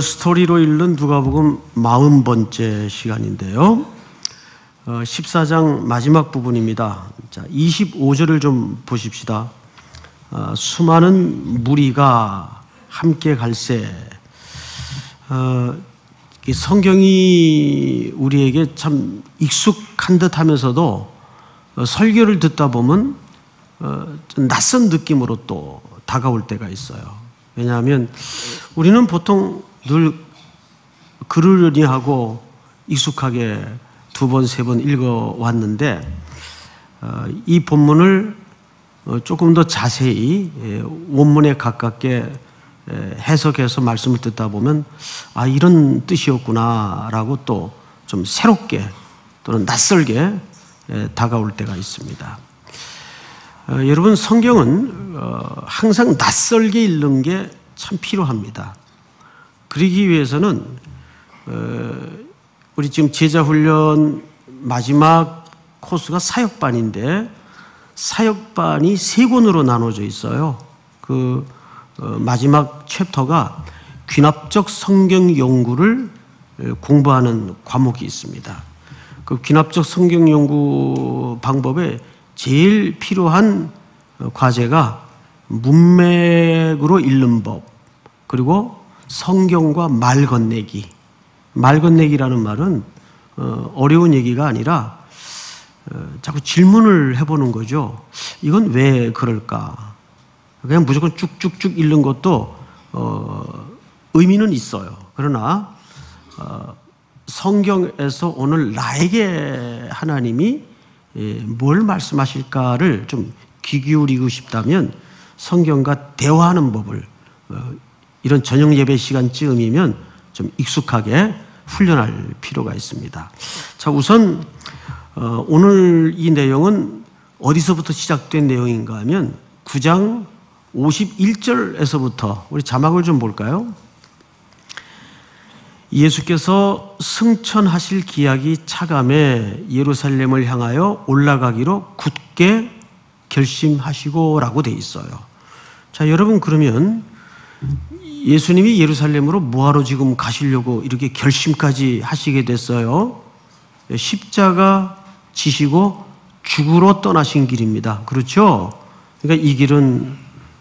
스토리로 읽는 누가복음 40번째 시간인데요. 14장 마지막 부분입니다. 자, 25절을 좀 보십시다. 수많은 무리가 함께 갈새. 성경이 우리에게 참 익숙한 듯 하면서도 설교를 듣다 보면 좀 낯선 느낌으로 또 다가올 때가 있어요. 왜냐하면 우리는 보통 늘 그러려니 하고 익숙하게 두 번, 세 번 읽어왔는데 이 본문을 조금 더 자세히 원문에 가깝게 해석해서 말씀을 듣다 보면 아, 이런 뜻이었구나 라고 또 좀 새롭게 또는 낯설게 다가올 때가 있습니다. 여러분, 성경은 항상 낯설게 읽는 게 참 필요합니다. 그러기 위해서는 우리 지금 제자훈련 마지막 코스가 사역반인데 사역반이 3권으로 나눠져 있어요. 그 마지막 챕터가 귀납적 성경 연구를 공부하는 과목이 있습니다. 그 귀납적 성경 연구 방법에 제일 필요한 과제가 문맥으로 읽는 법, 그리고 성경과 말 건네기. 말 건네기라는 말은 어려운 얘기가 아니라 자꾸 질문을 해보는 거죠. 이건 왜 그럴까? 그냥 무조건 쭉쭉쭉 읽는 것도 의미는 있어요. 그러나 성경에서 오늘 나에게 하나님이 뭘 말씀하실까를 좀 귀 기울이고 싶다면 성경과 대화하는 법을 이런 저녁 예배 시간쯤이면 좀 익숙하게 훈련할 필요가 있습니다. 자, 우선 오늘 이 내용은 어디서부터 시작된 내용인가 하면 9장 51절에서부터 우리 자막을 좀 볼까요? 예수께서 승천하실 기약이 차감해 예루살렘을 향하여 올라가기로 굳게 결심하시고라고 돼 있어요. 자, 여러분, 그러면 예수님이 예루살렘으로 뭐하러 지금 가시려고 이렇게 결심까지 하시게 됐어요? 십자가 지시고 죽으러 떠나신 길입니다. 그렇죠? 그러니까 이 길은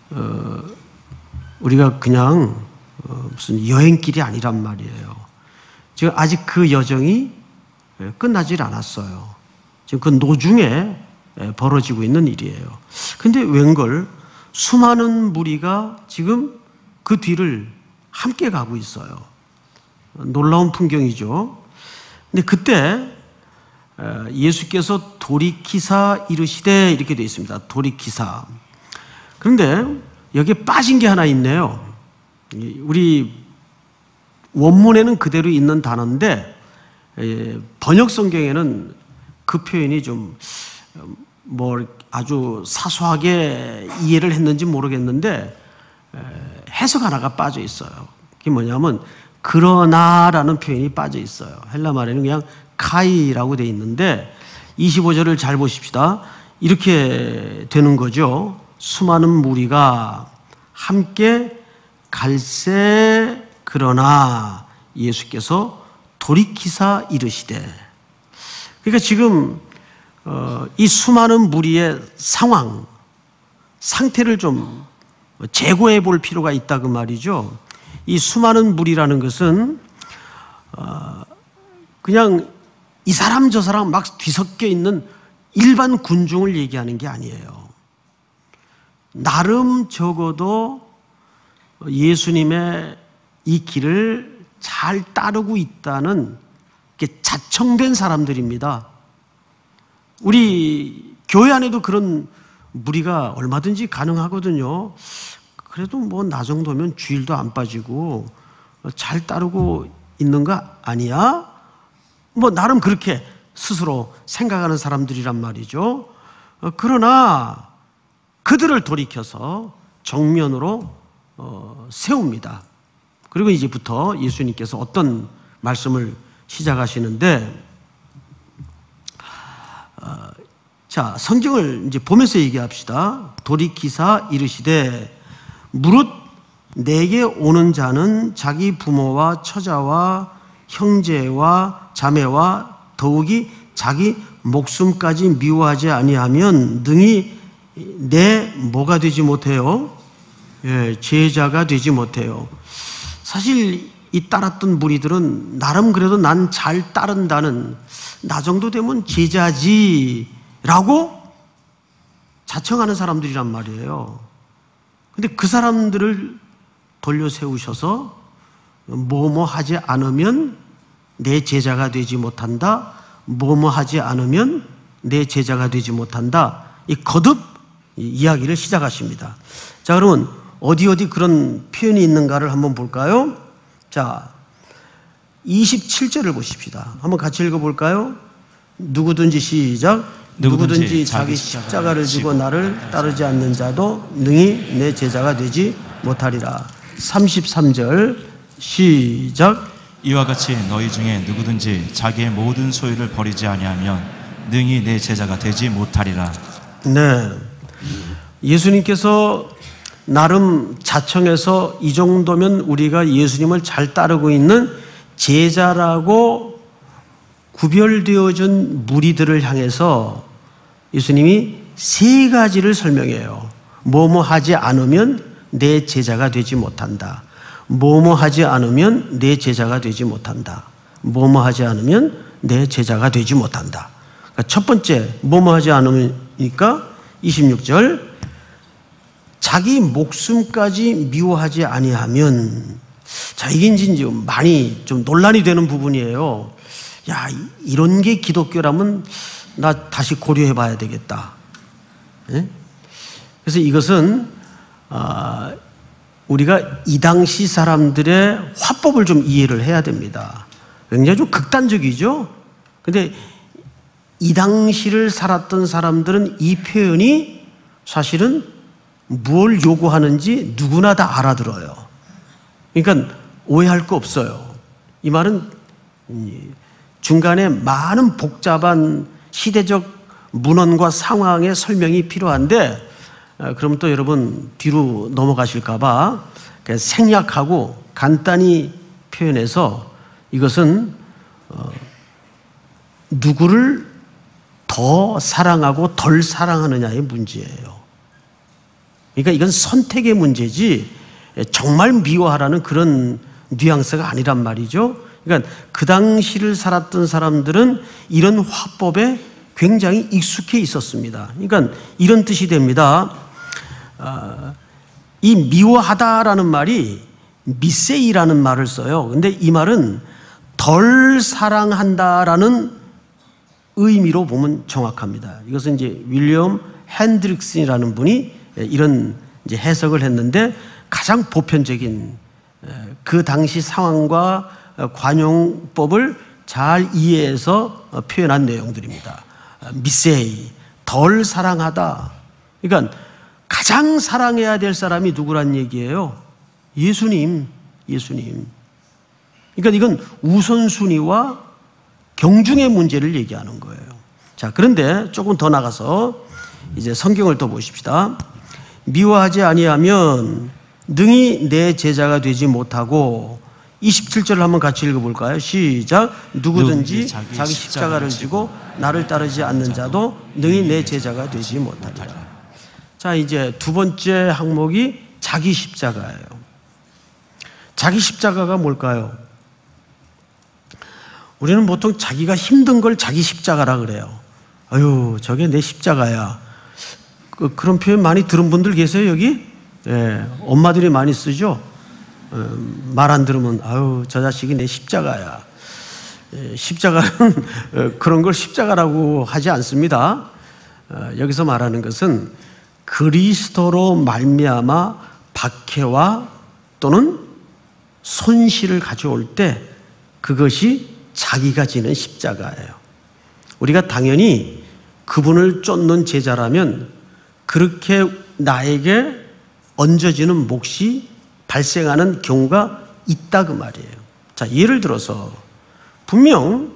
우리가 그냥 무슨 여행길이 아니란 말이에요. 지금 아직 그 여정이 끝나질 않았어요. 지금 그 노중에 벌어지고 있는 일이에요. 근데 웬걸 수많은 무리가 지금 그 뒤를 함께 가고 있어요. 놀라운 풍경이죠. 근데 그때 예수께서 돌이키사 이르시되 이렇게 되어 있습니다. 돌이키사. 그런데 여기에 빠진 게 하나 있네요. 우리 원문에는 그대로 있는 단어인데 번역 성경에는 그 표현이 좀 아주 사소하게 이해를 했는지 모르겠는데 해석 하나가 빠져 있어요. 그게 뭐냐면 그러나라는 표현이 빠져 있어요. 헬라 말에는 그냥 카이라고 되어 있는데 25절을 잘 보십시다. 이렇게 되는 거죠. 수많은 무리가 함께 갈새 그러나 예수께서 돌이키사 이르시되. 그러니까 지금 이 수많은 무리의 상태를 좀 재고해 볼 필요가 있다 그 말이죠. 이 수많은 무리라는 것은 그냥 이 사람 저 사람 막 뒤섞여 있는 일반 군중을 얘기하는 게 아니에요. 나름 적어도 예수님의 이 길을 잘 따르고 있다는 자청된 사람들입니다. 우리 교회 안에도 그런 무리가 얼마든지 가능하거든요. 그래도 뭐 나 정도면 주일도 안 빠지고 잘 따르고 있는 거 아니야? 뭐 나름 그렇게 스스로 생각하는 사람들이란 말이죠. 그러나 그들을 돌이켜서 정면으로 세웁니다. 그리고 이제부터 예수님께서 어떤 말씀을 시작하시는데, 자, 성경을 이제 보면서 얘기합시다. 돌이키사 이르시되 무릇 내게 오는 자는 자기 부모와 처자와 형제와 자매와 더욱이 자기 목숨까지 미워하지 아니하면 능히 내 뭐가 되지 못해요? 예, 제자가 되지 못해요. 사실 이 따랐던 무리들은 나름 그래도 난 잘 따른다는, 나 정도 되면 제자지라고 자청하는 사람들이란 말이에요. 근데 그 사람들을 돌려 세우셔서 뭐뭐 하지 않으면 내 제자가 되지 못한다, 뭐뭐 하지 않으면 내 제자가 되지 못한다, 이 거듭 이야기를 시작하십니다. 자, 그러면 어디 그런 표현이 있는가를 한번 볼까요? 자, 27절을 보십시다. 한번 같이 읽어볼까요? 누구든지 시작. 누구든지 자기 십자가를 지고 나를 따르지 않는 자도 능히 내 제자가 되지 못하리라. 33절 시작. 이와 같이 너희 중에 누구든지 자기의 모든 소유를 버리지 아니하면 능히 내 제자가 되지 못하리라. 네, 예수님께서 나름 자청해서 이 정도면 우리가 예수님을 잘 따르고 있는 제자라고 구별되어진 무리들을 향해서 예수님이 세 가지를 설명해요. 뭐뭐 하지 않으면 내 제자가 되지 못한다. 뭐뭐 하지 않으면 내 제자가 되지 못한다. 뭐뭐 하지 않으면 내 제자가 되지 못한다. 그러니까 첫 번째 뭐뭐 하지 않으니까 26절 자기 목숨까지 미워하지 아니하면, 자, 이게 이제 많이 좀 논란이 되는 부분이에요. 야, 이런 게 기독교라면 나 다시 고려해 봐야 되겠다. 네? 그래서 이것은 우리가 이 당시 사람들의 화법을 좀 이해를 해야 됩니다. 굉장히 좀 극단적이죠. 근데 이 당시를 살았던 사람들은 이 표현이 사실은 뭘 요구하는지 누구나 다 알아들어요. 그러니까 오해할 거 없어요. 이 말은 중간에 많은 복잡한 시대적 문헌과 상황의 설명이 필요한데, 그럼 또 여러분 뒤로 넘어가실까 봐 생략하고 간단히 표현해서 이것은 누구를 더 사랑하고 덜 사랑하느냐의 문제예요. 그러니까 이건 선택의 문제지 정말 미워하라는 그런 뉘앙스가 아니란 말이죠. 그러니까 그 당시를 살았던 사람들은 이런 화법에 굉장히 익숙해 있었습니다. 그러니까 이런 뜻이 됩니다. 이 미워하다라는 말이 미세이라는 말을 써요. 근데 이 말은 덜 사랑한다라는 의미로 보면 정확합니다. 이것은 이제 윌리엄 핸드릭슨이라는 분이 이런 이제 해석을 했는데, 가장 보편적인 그 당시 상황과 관용법을 잘 이해해서 표현한 내용들입니다. 미세이, 덜 사랑하다. 그러니까 가장 사랑해야 될 사람이 누구란 얘기예요? 예수님. 그러니까 이건 우선순위와 경중의 문제를 얘기하는 거예요. 자, 그런데 조금 더 나가서 이제 성경을 또 보십시다. 미워하지 아니하면 능히 내 제자가 되지 못하고, 27절을 한번 같이 읽어볼까요? 시작. 누구든지 자기 십자가를 지고 나를 따르지 않는 자도 능히 내 제자가 되지 못하리라. 자, 이제 두 번째 항목이 자기 십자가예요. 자기 십자가가 뭘까요? 우리는 보통 자기가 힘든 걸 자기 십자가라 그래요. 아유, 저게 내 십자가야. 그런 표현 많이 들은 분들 계세요, 여기? 예, 엄마들이 많이 쓰죠? 말 안 들으면, 아유, 저 자식이 내 십자가야. 예, 십자가는 그런 걸 십자가라고 하지 않습니다. 여기서 말하는 것은 그리스도로 말미암아 박해와 또는 손실을 가져올 때 그것이 자기가 지는 십자가예요. 우리가 당연히 그분을 쫓는 제자라면 그렇게 나에게 얹어지는 몫이 발생하는 경우가 있다 그 말이에요. 자, 예를 들어서 분명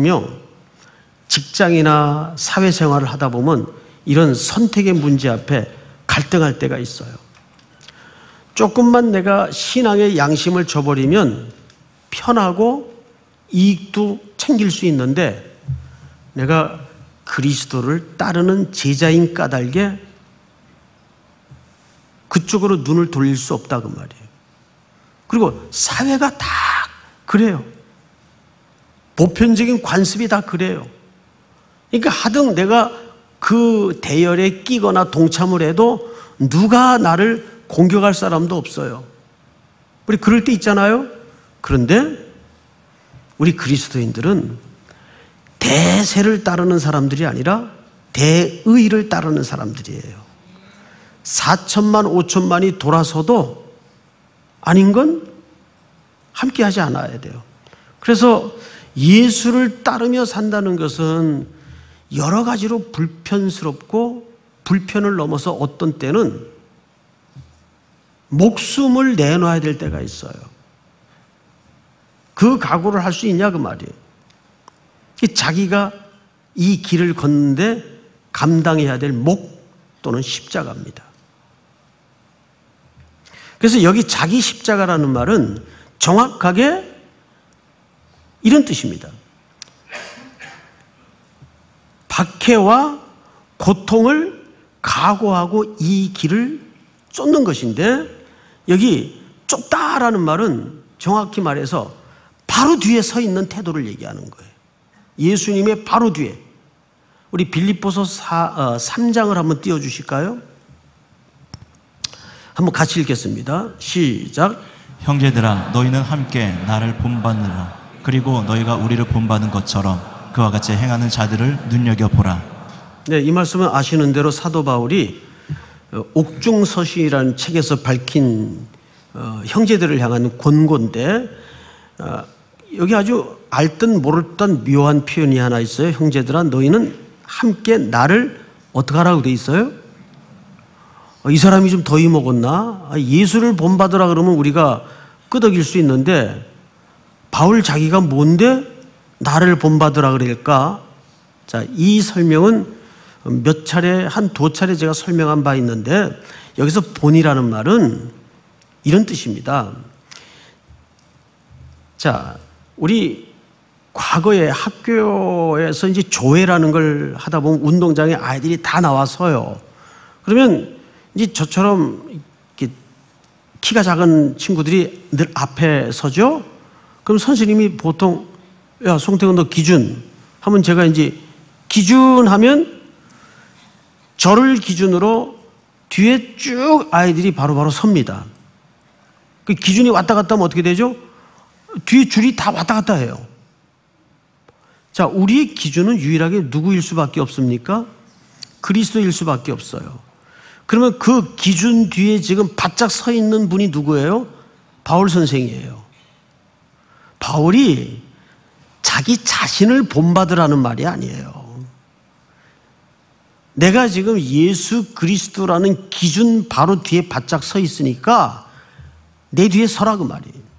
직장이나 사회생활을 하다 보면 이런 선택의 문제 앞에 갈등할 때가 있어요. 조금만 내가 신앙의 양심을 저버리면 편하고 이익도 챙길 수 있는데 내가 그리스도를 따르는 제자인 까닭에 그쪽으로 눈을 돌릴 수 없다 그 말이에요. 그리고 사회가 다 그래요. 보편적인 관습이 다 그래요. 그러니까 하등 내가 그 대열에 끼거나 동참을 해도 누가 나를 공격할 사람도 없어요. 우리 그럴 때 있잖아요. 그런데 우리 그리스도인들은 대세를 따르는 사람들이 아니라 대의를 따르는 사람들이에요. 4천만 5천만이 돌아서도 아닌 건 함께 하지 않아야 돼요. 그래서 예수를 따르며 산다는 것은 여러 가지로 불편스럽고 불편을 넘어서 어떤 때는 목숨을 내놔야 될 때가 있어요. 그 각오를 할 수 있냐 그 말이에요. 자기가 이 길을 걷는데 감당해야 될 목 또는 십자가입니다. 그래서 여기 자기 십자가라는 말은 정확하게 이런 뜻입니다. 박해와 고통을 각오하고 이 길을 쫓는 것인데 여기 쫓다라는 말은 정확히 말해서 바로 뒤에 서 있는 태도를 얘기하는 거예요. 예수님의 바로 뒤에. 우리 빌립보서 3장을 한번 띄워주실까요? 한번 같이 읽겠습니다. 시작. 형제들아 너희는 함께 나를 본받느라 그리고 너희가 우리를 본받은 것처럼 그와 같이 행하는 자들을 눈여겨보라. 네, 이 말씀은 아시는 대로 사도 바울이 옥중서신이라는 책에서 밝힌 형제들을 향한 권고인데 여기 아주 알듯 모를듯 묘한 표현이 하나 있어요. 형제들아 너희는 함께 나를 어떻게 하라고 돼 있어요? 이 사람이 좀 더위 먹었나? 예수를 본받으라 그러면 우리가 끄덕일 수 있는데 바울 자기가 뭔데 나를 본받으라 그럴까? 자, 이 설명은 몇 차례, 한두 차례 제가 설명한 바 있는데 여기서 본이라는 말은 이런 뜻입니다. 자, 우리 과거에 학교에서 이제 조회라는 걸 하다 보면 운동장에 아이들이 다 나와서요. 그러면 이제 저처럼 이렇게 키가 작은 친구들이 늘 앞에 서죠. 그럼 선생님이 보통 야, 송태근 너 기준 하면 제가 이제 기준 하면 저를 기준으로 뒤에 쭉 아이들이 바로바로 섭니다. 그 기준이 왔다 갔다 하면 어떻게 되죠? 뒤에 줄이 다 왔다 갔다 해요. 자, 우리의 기준은 유일하게 누구일 수밖에 없습니까? 그리스도일 수밖에 없어요. 그러면 그 기준 뒤에 지금 바짝 서 있는 분이 누구예요? 바울 선생이에요. 바울이 자기 자신을 본받으라는 말이 아니에요. 내가 지금 예수 그리스도라는 기준 바로 뒤에 바짝 서 있으니까 내 뒤에 서라 그 말이에요.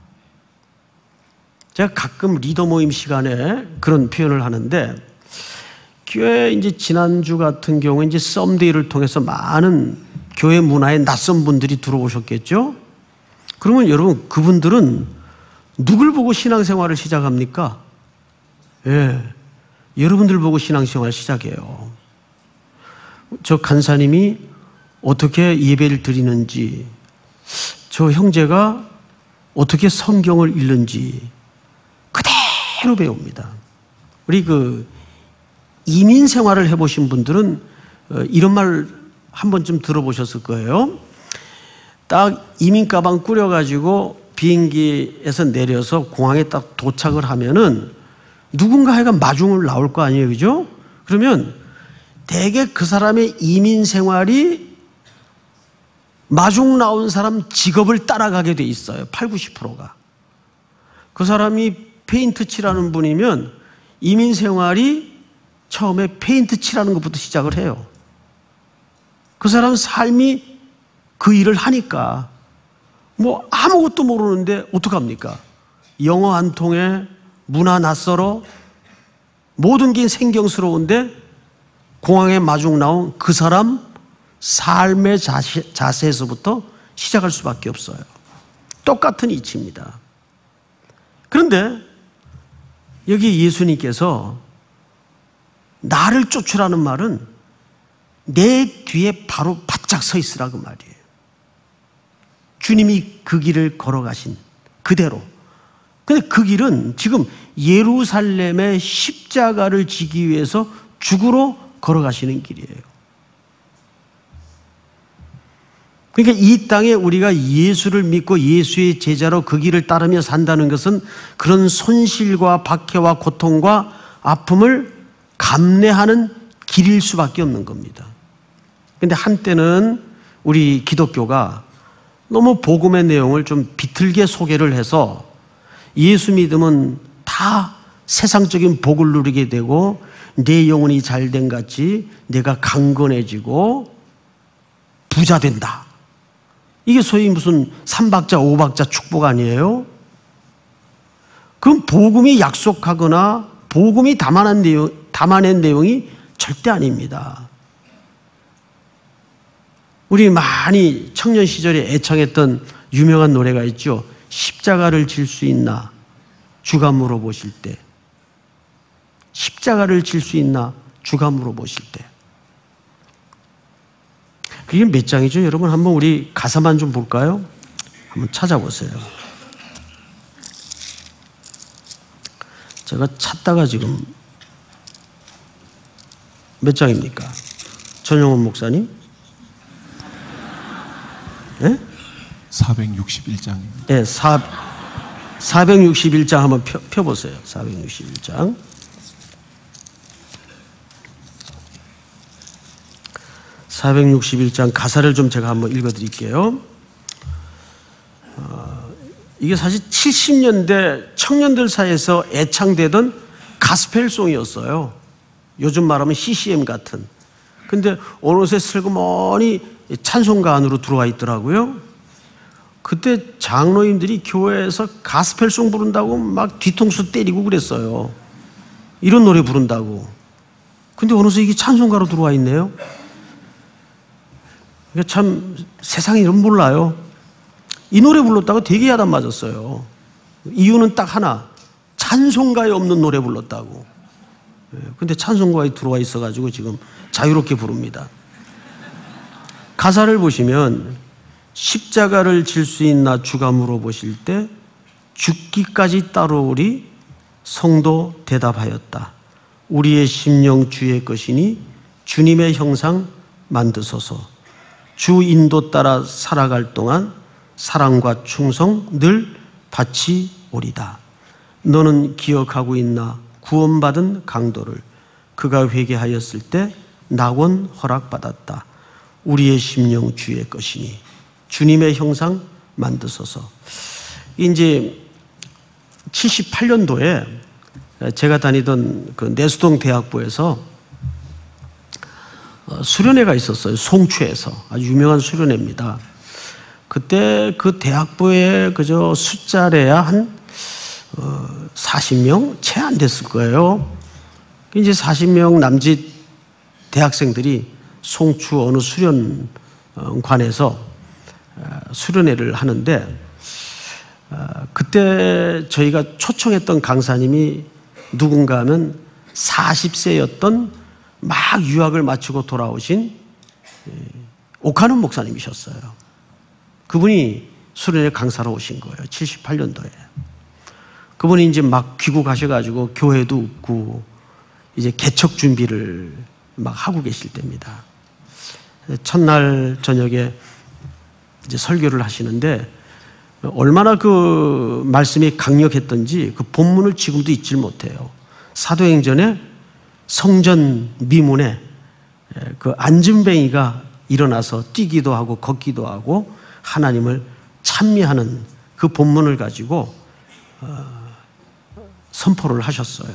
제가 가끔 리더 모임 시간에 그런 표현을 하는데 교회 이제 지난주 같은 경우에 이제 썸데이를 통해서 많은 교회 문화에 낯선 분들이 들어오셨겠죠? 그러면 여러분 그분들은 누굴 보고 신앙생활을 시작합니까? 예, 여러분들 보고 신앙생활 시작해요. 저 간사님이 어떻게 예배를 드리는지, 저 형제가 어떻게 성경을 읽는지 그대로 배웁니다. 우리 그 이민 생활을 해보신 분들은 이런 말 한 번쯤 들어보셨을 거예요. 딱 이민 가방 꾸려가지고 비행기에서 내려서 공항에 딱 도착을 하면은 누군가가 마중을 나올 거 아니에요, 그죠? 그러면 대개 그 사람의 이민 생활이 마중 나온 사람 직업을 따라가게 돼 있어요. 80, 90%가. 그 사람이 페인트 칠하는 분이면 이민 생활이 처음에 페인트 칠하는 것부터 시작을 해요. 그 사람 삶이 그 일을 하니까 뭐 아무것도 모르는데 어떡합니까? 영어 한 통에 문화 낯설어 모든 게 생경스러운데 공항에 마중 나온 그 사람 삶의 자세에서부터 시작할 수밖에 없어요. 똑같은 이치입니다. 그런데 여기 예수님께서 나를 쫓으라는 말은 내 뒤에 바로 바짝 서 있으라 그 말이에요. 주님이 그 길을 걸어가신 그대로. 근데 그 길은 지금 예루살렘의 십자가를 지기 위해서 죽으러 걸어가시는 길이에요. 그러니까 이 땅에 우리가 예수를 믿고 예수의 제자로 그 길을 따르며 산다는 것은 그런 손실과 박해와 고통과 아픔을 감내하는 길일 수밖에 없는 겁니다. 그런데 한때는 우리 기독교가 너무 복음의 내용을 좀 비틀게 소개를 해서 예수 믿으면 다 세상적인 복을 누리게 되고 내 영혼이 잘된 같이 내가 강건해지고 부자 된다. 이게 소위 무슨 3박자 5박자 축복 아니에요? 그건 복음이 약속하거나 복음이 담아낸 내용이 절대 아닙니다. 우리 많이 청년 시절에 애창했던 유명한 노래가 있죠. 십자가를 질 수 있나 주가 물어보실 때. 십자가를 질 수 있나 주가 물어보실 때. 그게 몇 장이죠? 여러분 한번 우리 가사만 좀 볼까요? 한번 찾아보세요. 제가 찾다가 지금 몇 장입니까? 전용훈 목사님? 네? 461장입니다. 네, 461장 한번 펴보세요. 461장. 461장 가사를 좀 제가 한번 읽어드릴게요. 이게 사실 70년대 청년들 사이에서 애창되던 가스펠송이었어요. 요즘 말하면 CCM 같은. 근데 어느새 슬그머니 찬송가 안으로 들어와 있더라고요. 그때 장로님들이 교회에서 가스펠송 부른다고 막 뒤통수 때리고 그랬어요. 이런 노래 부른다고. 근데 어느새 이게 찬송가로 들어와 있네요. 참 세상에 이런 몰라요. 이 노래 불렀다고 되게 야단 맞았어요. 이유는 딱 하나. 찬송가에 없는 노래 불렀다고. 근데 찬송가에 들어와 있어가지고 지금 자유롭게 부릅니다. 가사를 보시면 십자가를 질 수 있나 주가 물어보실 때 죽기까지 따라오리 성도 대답하였다. 우리의 심령 주의 것이니 주님의 형상 만드소서. 주 인도 따라 살아갈 동안 사랑과 충성 늘 바치 오리다. 너는 기억하고 있나 구원받은 강도를 그가 회개하였을 때 낙원 허락받았다. 우리의 심령 주의 것이니 주님의 형상 만드소서. 이제 78년도에 제가 다니던 그 내수동 대학부에서 수련회가 있었어요. 송추에서. 아주 유명한 수련회입니다. 그때 그 대학부에 그저 숫자래야 한 40명 채 안 됐을 거예요. 이제 40명 남짓 대학생들이 송추 어느 수련관에서 수련회를 하는데 그때 저희가 초청했던 강사님이 누군가 하면 40세였던 막 유학을 마치고 돌아오신 오카는 목사님이셨어요. 그분이 수련회 강사로 오신 거예요. 78년도에. 그분이 이제 막 귀국하셔가지고 교회도 웃고 이제 개척 준비를 막 하고 계실 때입니다. 첫날 저녁에 이제 설교를 하시는데 얼마나 그 말씀이 강력했던지 그 본문을 지금도 잊질 못해요. 사도행전에 성전 미문에 그 안진뱅이가 일어나서 뛰기도 하고 걷기도 하고 하나님을 찬미하는 그 본문을 가지고 선포를 하셨어요.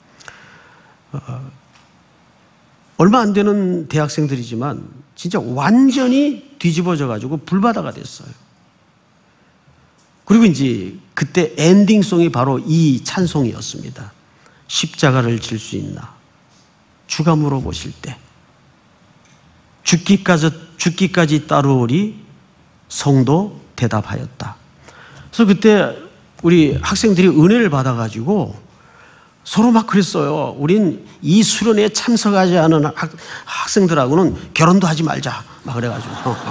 얼마 안 되는 대학생들이지만 진짜 완전히 뒤집어져 가지고 불바다가 됐어요. 그리고 이제 그때 엔딩송이 바로 이 찬송이었습니다. 십자가를 질 수 있나 주가 물어보실 때 죽기까지 따르오리 성도 대답하였다. 그래서 그때 우리 학생들이 은혜를 받아가지고 서로 막 그랬어요. 우린 이 수련회에 참석하지 않은 학생들하고는 결혼도 하지 말자. 막 그래가지고.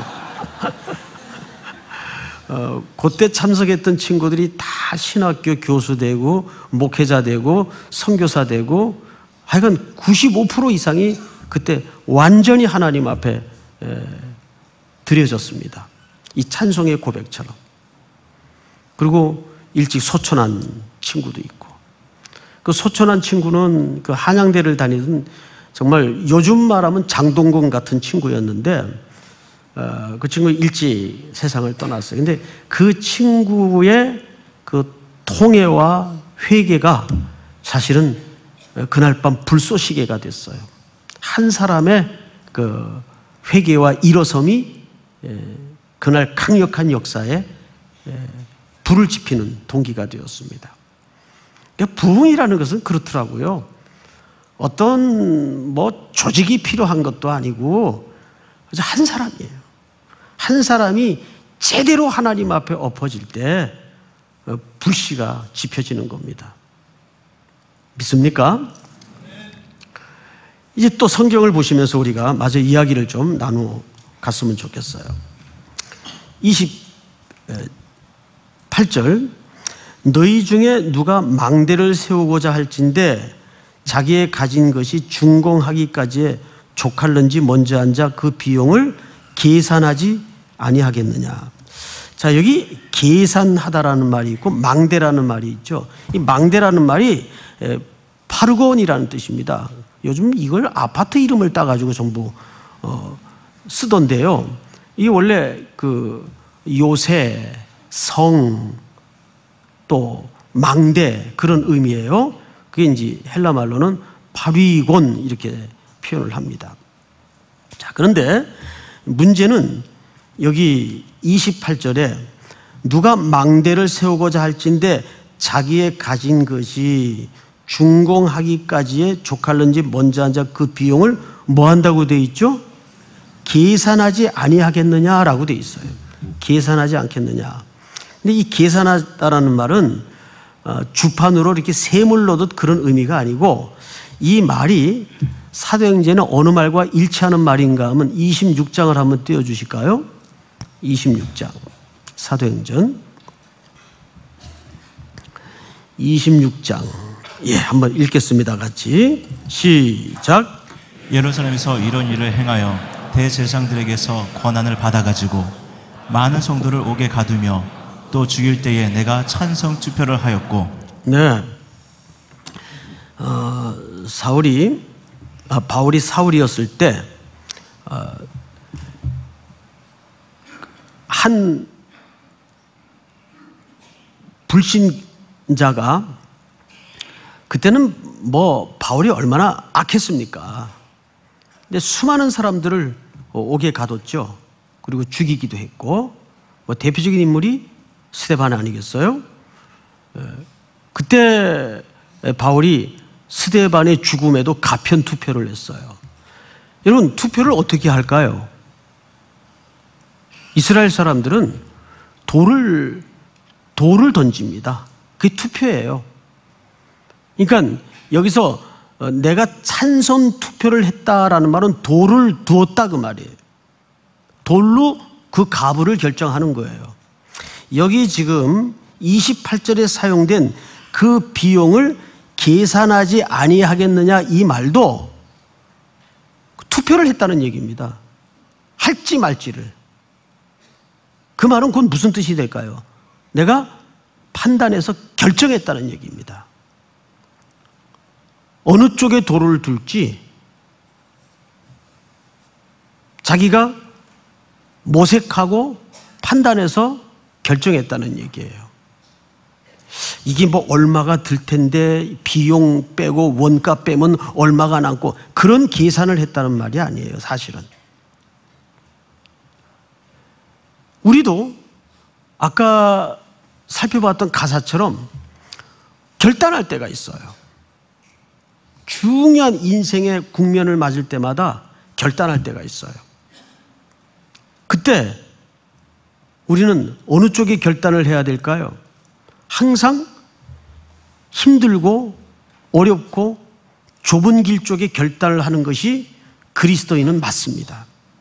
그때 참석했던 친구들이 다 신학교 교수 되고 목회자 되고 선교사 되고 하여간 95% 이상이 그때 완전히 하나님 앞에 드려졌습니다. 이 찬송의 고백처럼. 그리고 일찍 소천한 친구도 있고, 그 소천한 친구는 그 한양대를 다니던 정말 요즘 말하면 장동건 같은 친구였는데 그 친구 일찍 세상을 떠났어요. 근데 그 친구의 그 통회와 회개가 사실은 그날 밤 불쏘시개가 됐어요. 한 사람의 그 회개와 일어섬이 그날 강력한 역사에 불을 지피는 동기가 되었습니다. 그러니까 부흥이라는 것은 그렇더라고요. 어떤 뭐 조직이 필요한 것도 아니고 한 사람이에요. 한 사람이 제대로 하나님 앞에 엎어질 때 불씨가 지펴지는 겁니다. 믿습니까? 이제 또 성경을 보시면서 우리가 마저 이야기를 좀 나누어 갔으면 좋겠어요. 28절, 너희 중에 누가 망대를 세우고자 할진대 자기의 가진 것이 준공하기까지에 족할는지 먼저 앉아 그 비용을 계산하지 아니하겠느냐. 자, 여기 계산하다라는 말이 있고 망대라는 말이 있죠. 이 망대라는 말이 파르곤이라는 뜻입니다. 요즘 이걸 아파트 이름을 따가지고 전부 쓰던데요. 이게 원래 그 요새, 성, 또 망대 그런 의미예요. 그게 이제 헬라 말로는 파리곤 이렇게 표현을 합니다. 자, 그런데 문제는 여기 28절에 누가 망대를 세우고자 할진대 자기의 가진 것이 준공하기까지에 족할는지 먼저 앉아 그 비용을 뭐 한다고 되어 있죠? 계산하지 아니하겠느냐라고 되어 있어요. 계산하지 않겠느냐. 근데 이 계산하다라는 말은 주판으로 이렇게 셈을 넣듯 그런 의미가 아니고, 이 말이 사도행전의 어느 말과 일치하는 말인가 하면 26장을 한번 띄워주실까요? 26장 사도행전 26장 한번 읽겠습니다. 같이 시작. 예루살렘에서 이런 일을 행하여 대제사장들에게서 권한을 받아가지고 많은 성도를 옥에 가두며 또 죽일 때에 내가 찬성 투표를 하였고. 네, 바울이 사울이었을 때 한 불신자가, 그때는 뭐 바울이 얼마나 악했습니까? 근데 수많은 사람들을 옥에 가뒀죠. 그리고 죽이기도 했고, 뭐 대표적인 인물이 스데반 아니겠어요? 그때 바울이 스데반의 죽음에도 가편 투표를 했어요. 여러분, 투표를 어떻게 할까요? 이스라엘 사람들은 돌을 던집니다. 그게 투표예요. 그러니까 여기서 내가 찬성 투표를 했다라는 말은 돌을 두었다 그 말이에요. 돌로 그 가부를 결정하는 거예요. 여기 지금 28절에 사용된 그 비용을 계산하지 아니하겠느냐 이 말도 투표를 했다는 얘기입니다. 할지 말지를. 그 말은 그건 무슨 뜻이 될까요? 내가 판단해서 결정했다는 얘기입니다. 어느 쪽에 돌을 둘지 자기가 모색하고 판단해서 결정했다는 얘기예요. 이게 뭐 얼마가 들 텐데 비용 빼고 원가 빼면 얼마가 남고 그런 계산을 했다는 말이 아니에요, 사실은. 우리도 아까 살펴봤던 가사처럼 결단할 때가 있어요. 중요한 인생의 국면을 맞을 때마다 결단할 때가 있어요. 그때 우리는 어느 쪽에 결단을 해야 될까요? 항상 힘들고 어렵고 좁은 길 쪽에 결단을 하는 것이 그리스도인은 맞습니다.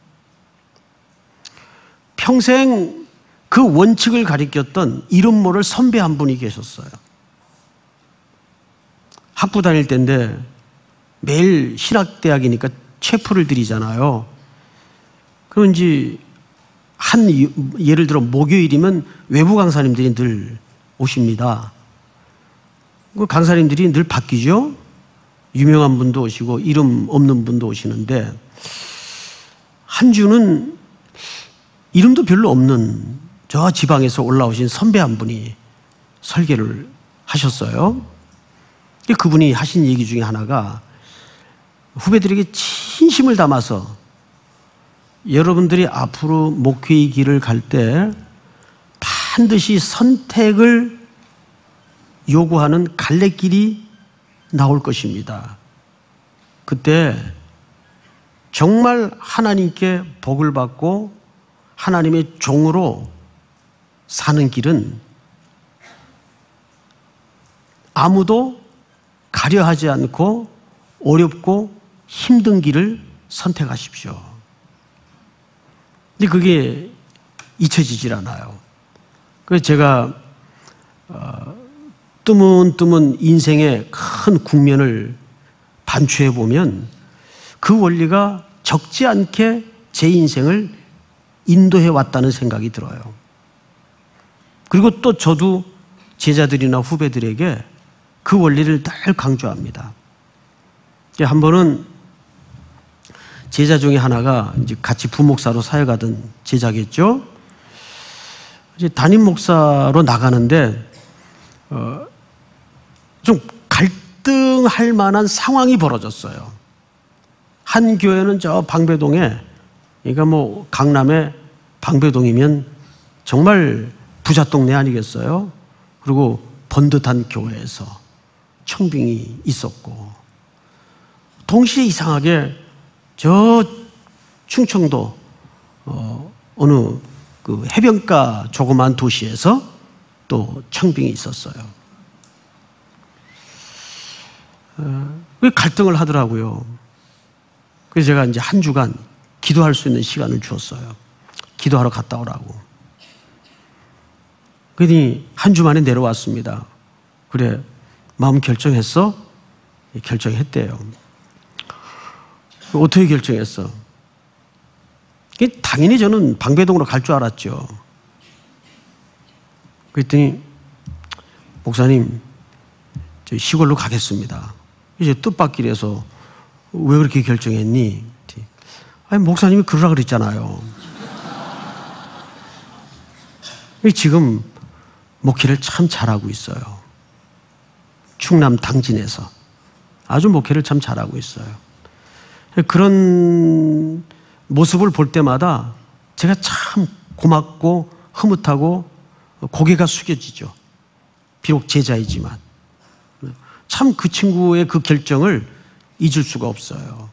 평생 그 원칙을 가리켰던 이름 모를 선배 한 분이 계셨어요. 학부 다닐 때인데 매일 신학대학이니까 체프를 드리잖아요. 그럼 이제 예를 들어 목요일이면 외부 강사님들이 늘 오십니다. 그 강사님들이 늘 바뀌죠. 유명한 분도 오시고 이름 없는 분도 오시는데 한 주는 이름도 별로 없는 저 지방에서 올라오신 선배 한 분이 설계를 하셨어요. 그분이 하신 얘기 중에 하나가 후배들에게 진심을 담아서 여러분들이 앞으로 목회의 길을 갈 때 반드시 선택을 요구하는 갈래길이 나올 것입니다. 그때 정말 하나님께 복을 받고 하나님의 종으로 사는 길은 아무도 가려하지 않고 어렵고 힘든 길을 선택하십시오. 근데 그게 잊혀지질 않아요. 그래서 제가 뜨문뜨문 인생의 큰 국면을 반추해 보면 그 원리가 적지 않게 제 인생을 인도해 왔다는 생각이 들어요. 그리고 또 저도 제자들이나 후배들에게 그 원리를 늘 강조합니다. 한 번은 제자 중에 하나가 이제 같이 부목사로 사역하던 제자겠죠. 이제 담임 목사로 나가는데 좀 갈등할 만한 상황이 벌어졌어요. 한 교회는 저 방배동에, 그러니까 뭐 강남의 방배동이면 정말 부자 동네 아니겠어요? 그리고 번듯한 교회에서 청빙이 있었고, 동시에 이상하게 저 충청도 어느 그 해변가 조그만 도시에서 또 청빙이 있었어요. 왜 갈등을 하더라고요. 그래서 제가 이제 한 주간 기도할 수 있는 시간을 주었어요. 기도하러 갔다 오라고. 그러니 한 주 만에 내려왔습니다. 그래, 마음 결정했어? 결정했대요. 어떻게 결정했어? 당연히 저는 방배동으로 갈 줄 알았죠. 그랬더니 목사님, 저 시골로 가겠습니다. 이제 뜻밖이라서 왜 그렇게 결정했니? 아니, 목사님이 그러라 그랬잖아요. 지금 목회를 참 잘하고 있어요. 충남 당진에서 아주 목회를 참 잘하고 있어요. 그런 모습을 볼 때마다 제가 참 고맙고 흐뭇하고 고개가 숙여지죠. 비록 제자이지만 참 그 친구의 그 결정을 잊을 수가 없어요.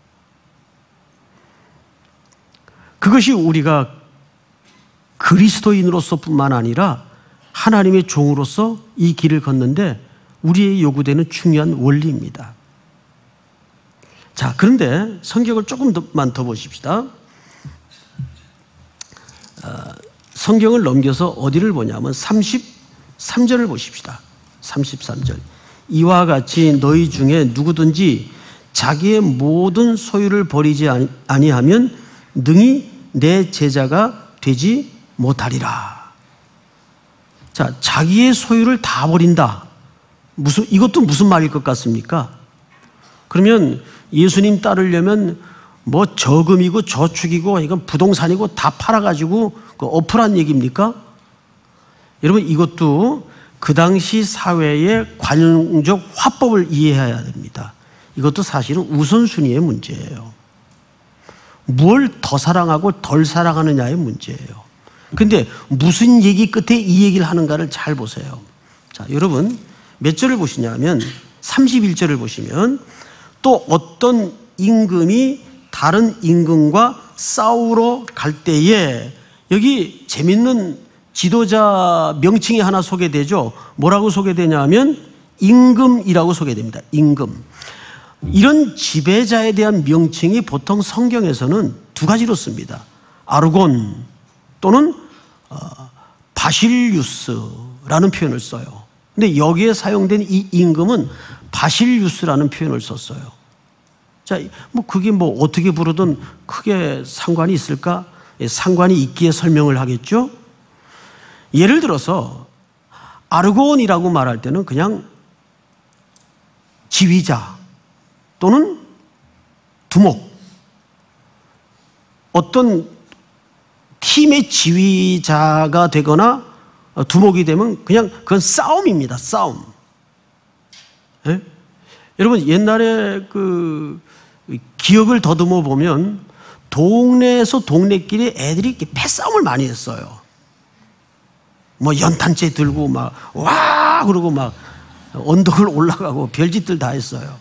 그것이 우리가 그리스도인으로서 뿐만 아니라 하나님의 종으로서 이 길을 걷는데 우리의 요구되는 중요한 원리입니다. 자, 그런데 성경을 조금만 더 보십시다. 성경을 넘겨서 어디를 보냐면 33절을 보십시다. 33절. 이와 같이 너희 중에 누구든지 자기의 모든 소유를 버리지 아니하면 능히 내 제자가 되지 못하리라. 자, 자기의 소유를 다 버린다. 이것도 무슨 말일 것 같습니까? 그러면 예수님 따르려면 뭐 저금이고 저축이고 이건 부동산이고 다 팔아가지고 어플한 얘기입니까? 여러분, 이것도 그 당시 사회의 관용적 화법을 이해해야 됩니다. 이것도 사실은 우선순위의 문제예요. 뭘 더 사랑하고 덜 사랑하느냐의 문제예요. 근데 무슨 얘기 끝에 이 얘기를 하는가를 잘 보세요. 자, 여러분 몇 절을 보시냐면 31절을 보시면 또 어떤 임금이 다른 임금과 싸우러 갈 때에, 여기 재밌는 지도자 명칭이 하나 소개되죠. 뭐라고 소개되냐면 임금이라고 소개됩니다. 임금. 이런 지배자에 대한 명칭이 보통 성경에서는 두 가지로 씁니다. 아르곤 또는 바실리우스라는 표현을 써요. 근데 여기에 사용된 이 임금은 바실리우스라는 표현을 썼어요. 자, 그게 어떻게 부르든 크게 상관이 있을까? 상관이 있기에 설명을 하겠죠? 예를 들어서 아르곤이라고 말할 때는 그냥 지휘자 또는 두목, 어떤 팀의 지휘자가 되거나 두목이 되면 그냥 그건 싸움입니다. 싸움. 예? 여러분 옛날에 기억을 더듬어 보면 동네에서 동네끼리 애들이 이렇게 패싸움을 많이 했어요. 연탄재 들고 와 그러고 언덕을 올라가고 별짓들 다 했어요.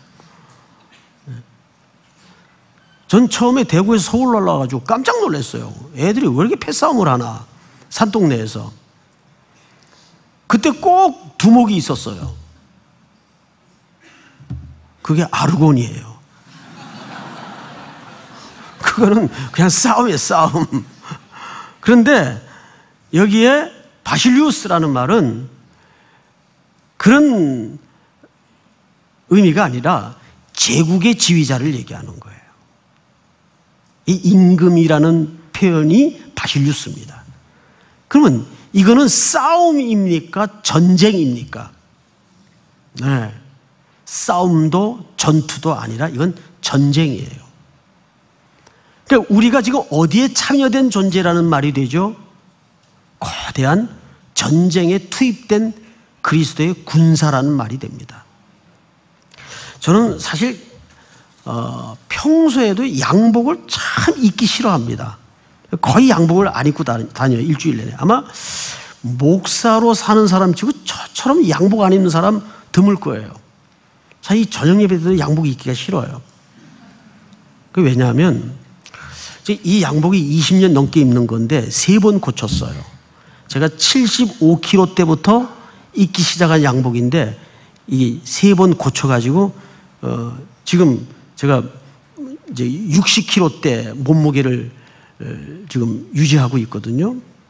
전 처음에 대구에서 서울 올라가가지고 깜짝 놀랐어요. 애들이 왜 이렇게 패싸움을 하나, 산동네에서. 그때 꼭 두목이 있었어요. 그게 아르곤이에요. 그거는 그냥 싸움이에요, 싸움. 그런데 여기에 바실리우스라는 말은 그런 의미가 아니라 제국의 지휘자를 얘기하는 거예요. 이 임금이라는 표현이 바실리우스입니다. 그러면 이거는 싸움입니까? 전쟁입니까? 네. 싸움도 전투도 아니라 이건 전쟁이에요. 그러니까 우리가 지금 어디에 참여된 존재라는 말이 되죠? 거대한 전쟁에 투입된 그리스도의 군사라는 말이 됩니다. 저는 사실 평소에도 양복을 참 입기 싫어합니다. 거의 양복을 안 입고 다녀요. 일주일 내내. 아마 목사로 사는 사람 치고 저처럼 양복 안 입는 사람 드물 거예요. 사실 저녁 예배 때도 양복 입기가 싫어요. 왜냐하면 이 양복이 20년 넘게 입는 건데 3번 고쳤어요. 제가 75kg 때부터 입기 시작한 양복인데 이게 3번 고쳐가지고 지금 제가 이제 60kg대 몸무게를 지금 유지하고 있거든요.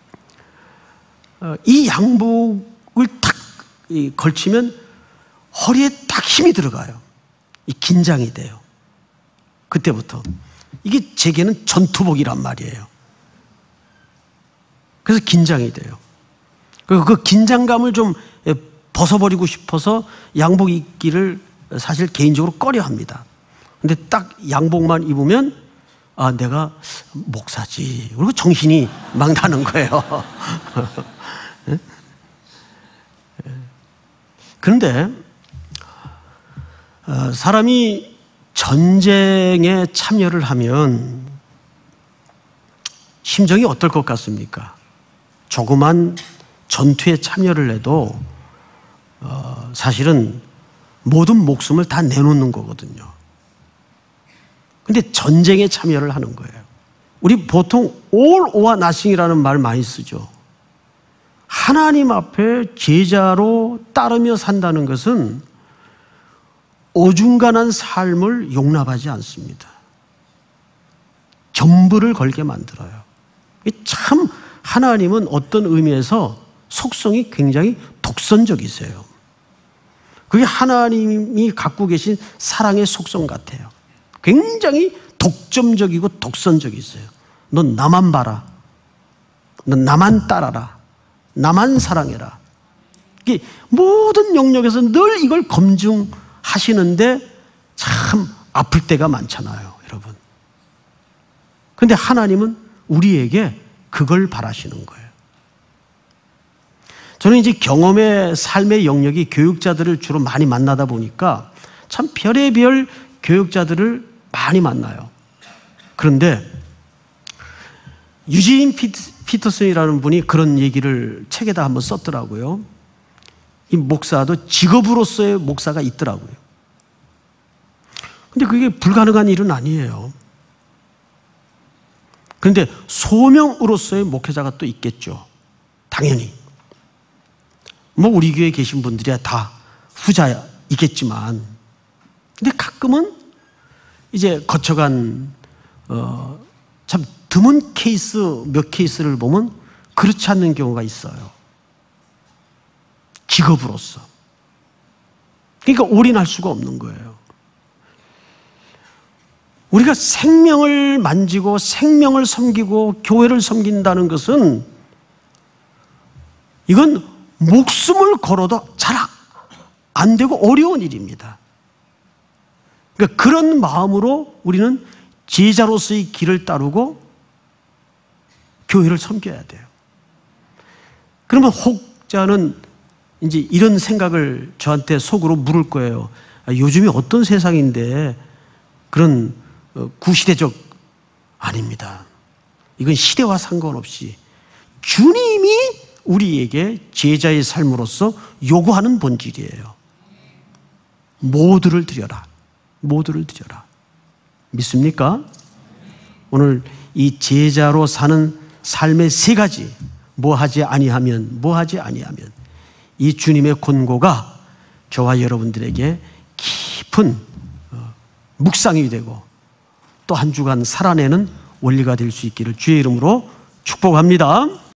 이 양복을 탁 걸치면 허리에 딱 힘이 들어가요. 긴장이 돼요. 그때부터. 이게 제게는 전투복이란 말이에요. 그래서 긴장이 돼요. 그 긴장감을 좀 벗어버리고 싶어서 양복 입기를 사실 개인적으로 꺼려 합니다. 근데 딱 양복만 입으면 내가 목사지. 그리고 정신이 막 나는 거예요. 그런데 사람이 전쟁에 참여를 하면 심정이 어떨 것 같습니까? 조그만 전투에 참여를 해도 사실은 모든 목숨을 다 내놓는 거거든요. 근데 전쟁에 참여를 하는 거예요. 우리 보통 all or nothing이라는 말 많이 쓰죠. 하나님 앞에 제자로 따르며 산다는 것은 어중간한 삶을 용납하지 않습니다. 전부를 걸게 만들어요. 참 하나님은 어떤 의미에서 속성이 굉장히 독선적이세요. 그게 하나님이 갖고 계신 사랑의 속성 같아요. 굉장히 독점적이고 독선적이세요. 넌 나만 봐라. 넌 나만 따라라. 나만 사랑해라. 이게 모든 영역에서 늘 이걸 검증하시는데 참 아플 때가 많잖아요, 여러분. 그런데 하나님은 우리에게 그걸 바라시는 거예요. 저는 이제 경험의 삶의 영역이 교육자들을 주로 많이 만나다 보니까 참 별의별 교육자들을 많이 만나요. 그런데 유진 피터슨이라는 분이 그런 얘기를 책에다 한번 썼더라고요. 이 목사도 직업으로서의 목사가 있더라고요. 근데 그게 불가능한 일은 아니에요. 그런데 소명으로서의 목회자가 또 있겠죠. 당연히. 뭐 우리 교회에 계신 분들이야 다 후자이겠지만, 근데 가끔은 이제 거쳐간 참 드문 케이스 몇 케이스를 보면 그렇지 않는 경우가 있어요. 직업으로서. 그러니까 올인할 수가 없는 거예요. 우리가 생명을 만지고 생명을 섬기고 교회를 섬긴다는 것은 이건 목숨을 걸어도 잘 안 되고 어려운 일입니다. 그러니까 그런 마음으로 우리는 제자로서의 길을 따르고 교회를 섬겨야 돼요. 그러면 혹자는 이제 이런 생각을 저한테 속으로 물을 거예요. 요즘이 어떤 세상인데 그런 구시대적, 아닙니다. 이건 시대와 상관없이 주님이 우리에게 제자의 삶으로서 요구하는 본질이에요. 모두를 드려라. 모두를 드려라. 믿습니까? 오늘 이 제자로 사는 삶의 세 가지, 뭐 하지 아니하면 이 주님의 권고가 저와 여러분들에게 깊은 묵상이 되고 또 한 주간 살아내는 원리가 될 수 있기를 주의 이름으로 축복합니다.